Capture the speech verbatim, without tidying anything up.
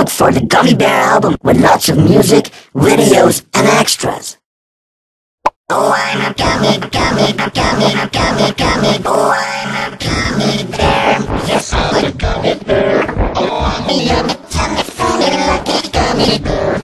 look for the Gummy Bear album with lots of music, videos, and extras. Oh, I'm a gummy, gummy, gummy, gummy, gummy, oh, I'm